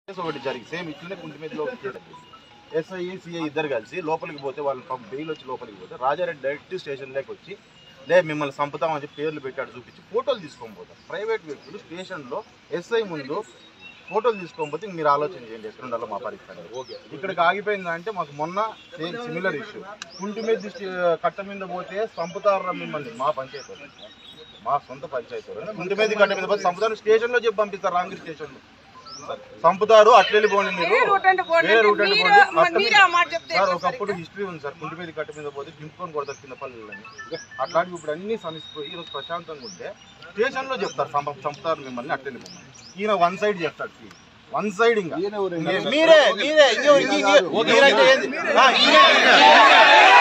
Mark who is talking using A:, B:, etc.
A: ఒకటి జరిగి సేమ్ ఇట్లనే కుంటి మీదలో ఎస్ఐ సిఐ ఇద్దరు కలిసి లోపలికి పోతే వాళ్ళు బెయిల్ వచ్చి లోపలికి పోతే రాజారెడ్డి డైరెక్ట్ స్టేషన్లోకి వచ్చి మిమ్మల్ని చంపుతామని చెప్పి పేర్లు పెట్టాడు చూపించి ఫోటోలు తీసుకొని పోతారు. ప్రైవేట్ వ్యక్తులు స్టేషన్లో ఎస్ఐ ముందు ఫోటోలు తీసుకోకపోతే మీరు ఆలోచన చేయండి ఎక్కడ ఉండాలో మా పరిస్థితి. ఇక్కడికి ఆగిపోయింది అంటే మాకు మొన్న సేమ్ సిమిలర్ ఇష్యూ కుంటి మీద కట్ట మీద పోతే చంపుతారు మిమ్మల్ని మా పంచాయతీ మా సొంత పంచాయతీ కుంటి మీద కట్ట మీద పోతే చంపుతారు స్టేషన్లో చెప్పి పంపిస్తారు రాంగిరి స్టేషన్లో చంపుతారు అట్లా వెళ్ళిపోండి మీరు వేరే రూట్ వెళ్ళిపోండి సార్. ఒకప్పుడు హిస్టరీ ఉంది సార్ కుంటి మీద కట్ట మీద పోతే దింపుకొని కొడతారు కింద పల్లెలని అట్లాంటివి ఇప్పుడు అన్ని సమస్యపోయి ఈరోజు ప్రశాంతంగా ఉంటే స్టేషన్లో చెప్తారు చంపుతారు మిమ్మల్ని అట్లా వెళ్ళిపోమని. ఈయన వన్ సైడ్ చెప్తాడు వన్ సైడ్ ఇంకా మీరే